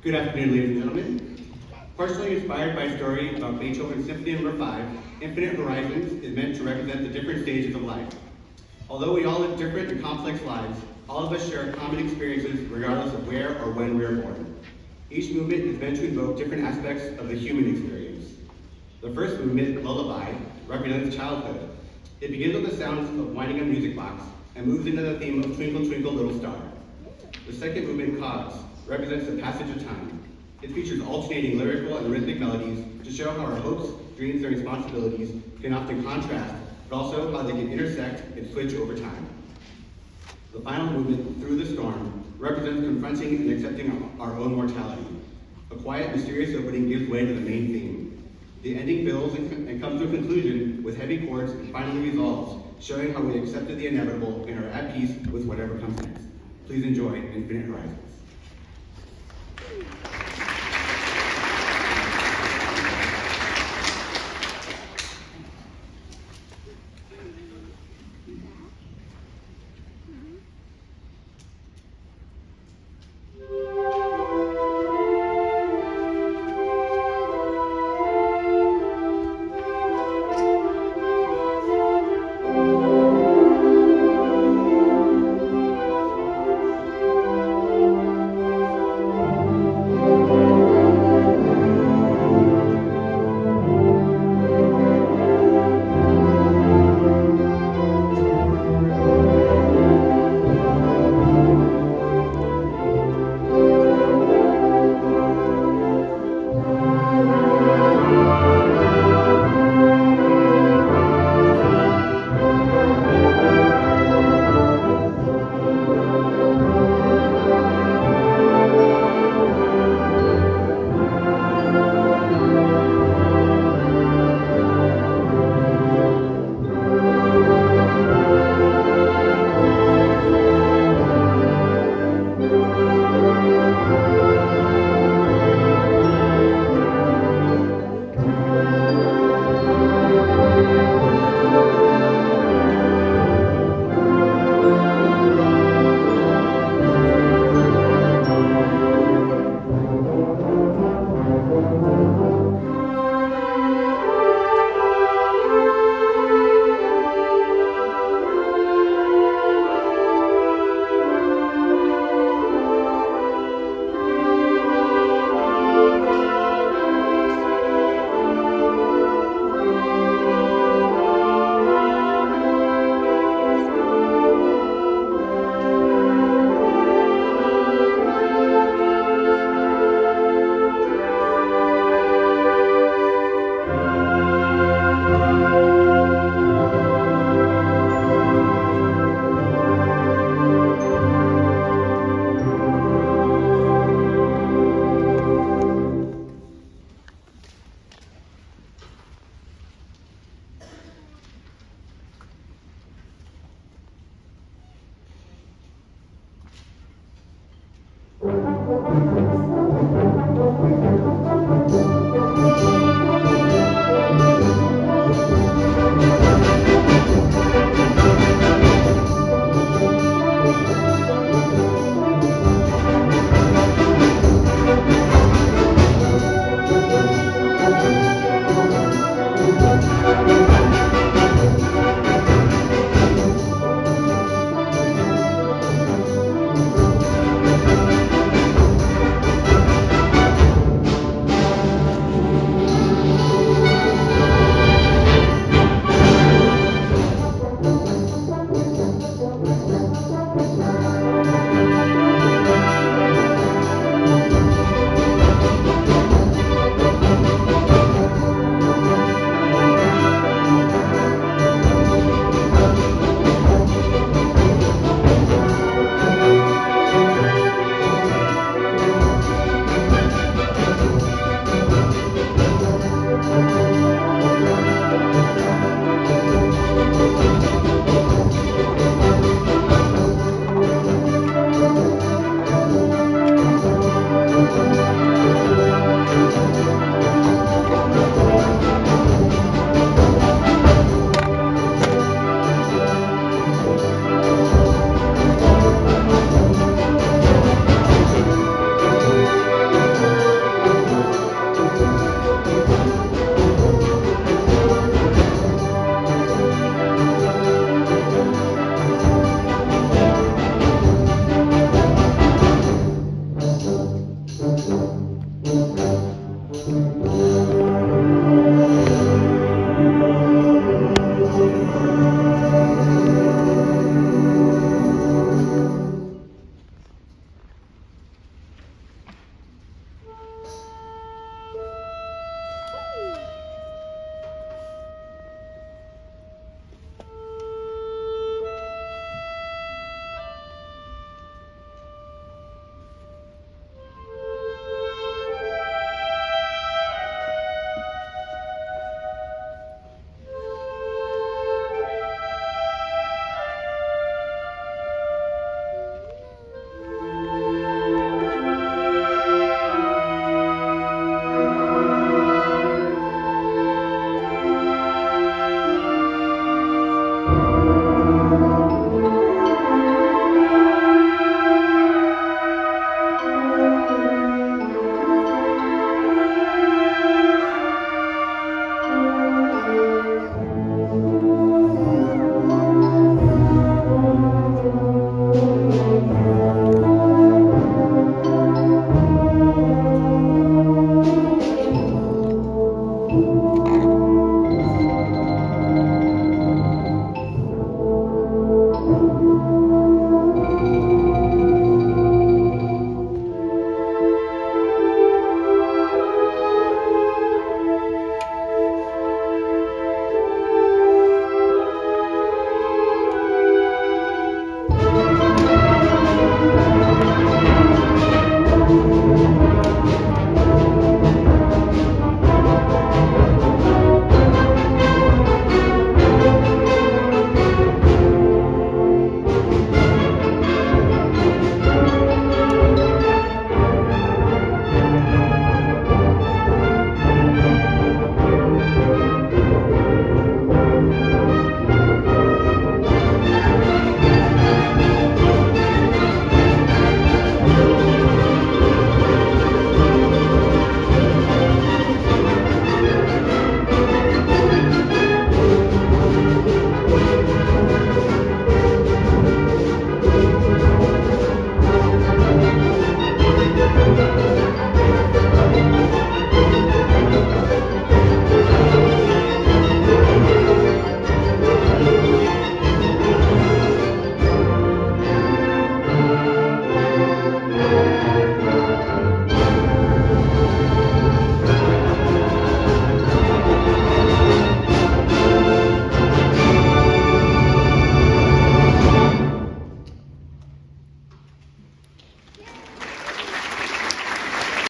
Good afternoon, ladies and gentlemen. Partially inspired by a story about Beethoven's Symphony No. 5, Infinite Horizons is meant to represent the different stages of life. Although we all live different and complex lives, all of us share common experiences regardless of where or when we are born. Each movement is meant to invoke different aspects of the human experience. The first movement, Lullaby, represents childhood. It begins with the sounds of winding a music box and moves into the theme of Twinkle Twinkle Little Star. The second movement, Cause, represents the passage of time. It features alternating lyrical and rhythmic melodies to show how our hopes, dreams, and responsibilities can often contrast, but also how they can intersect and switch over time. The final movement, Through the Storm, represents confronting and accepting our own mortality. A quiet, mysterious opening gives way to the main theme. The ending builds and comes to a conclusion with heavy chords and finally resolves, showing how we accepted the inevitable and are at peace with whatever comes next. Please enjoy Infinite Horizons.